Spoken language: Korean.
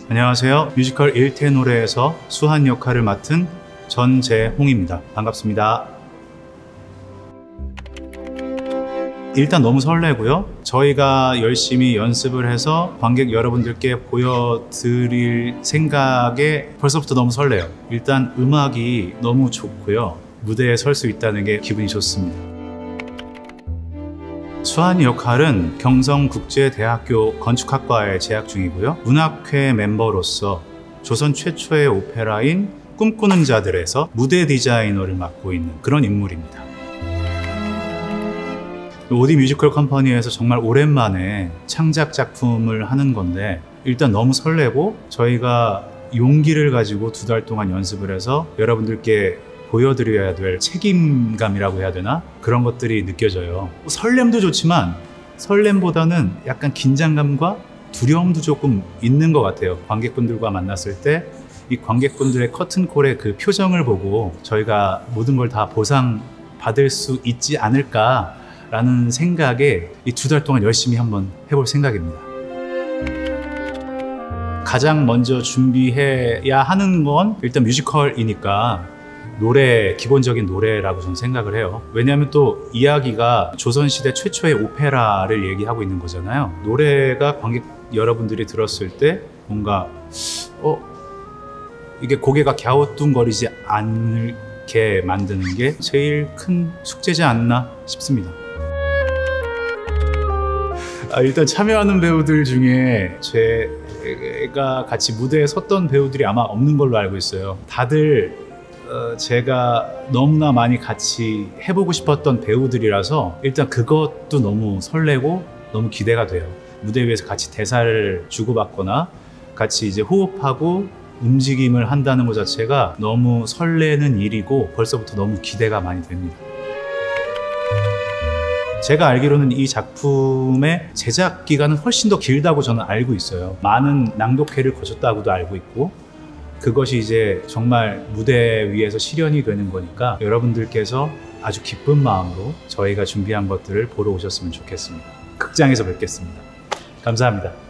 안녕하세요. 뮤지컬 일테노래에서 수한 역할을 맡은 전재홍입니다. 반갑습니다. 일단 너무 설레고요. 저희가 열심히 연습을 해서 관객 여러분들께 보여드릴 생각에 벌써부터 너무 설레요. 일단 음악이 너무 좋고요. 무대에 설 수 있다는 게 기분이 좋습니다. 수한 역할은 경성국제대학교 건축학과에 재학 중이고요. 문학회 멤버로서 조선 최초의 오페라인 꿈꾸는 자들에서 무대 디자이너를 맡고 있는 그런 인물입니다. 오디 뮤지컬 컴퍼니에서 정말 오랜만에 창작 작품을 하는 건데 일단 너무 설레고 저희가 용기를 가지고 2달 동안 연습을 해서 여러분들께 보여드려야 될 책임감이라고 해야 되나? 그런 것들이 느껴져요. 설렘도 좋지만 설렘보다는 약간 긴장감과 두려움도 조금 있는 것 같아요. 관객분들과 만났을 때 이 관객분들의 커튼콜의 그 표정을 보고 저희가 모든 걸 다 보상받을 수 있지 않을까 라는 생각에 이 2달 동안 열심히 한번 해볼 생각입니다. 가장 먼저 준비해야 하는 건 일단 뮤지컬이니까 기본적인 노래라고 저는 생각을 해요. 왜냐하면 또 이야기가 조선시대 최초의 오페라를 얘기하고 있는 거잖아요. 노래가 관객 여러분들이 들었을 때 뭔가 이게 고개가 갸우뚱거리지 않게 만드는 게 제일 큰 숙제지 않나 싶습니다. 일단 참여하는 배우들 중에 제가 같이 무대에 섰던 배우들이 아마 없는 걸로 알고 있어요. 다들 제가 너무나 많이 같이 해보고 싶었던 배우들이라서 일단 그것도 너무 설레고 너무 기대가 돼요. 무대 위에서 같이 대사를 주고받거나 같이 이제 호흡하고 움직임을 한다는 것 자체가 너무 설레는 일이고 벌써부터 너무 기대가 많이 됩니다. 제가 알기로는 이 작품의 제작 기간은 훨씬 더 길다고 저는 알고 있어요. 많은 낭독회를 거쳤다고도 알고 있고 그것이 이제 정말 무대 위에서 실현이 되는 거니까 여러분들께서 아주 기쁜 마음으로 저희가 준비한 것들을 보러 오셨으면 좋겠습니다. 극장에서 뵙겠습니다. 감사합니다.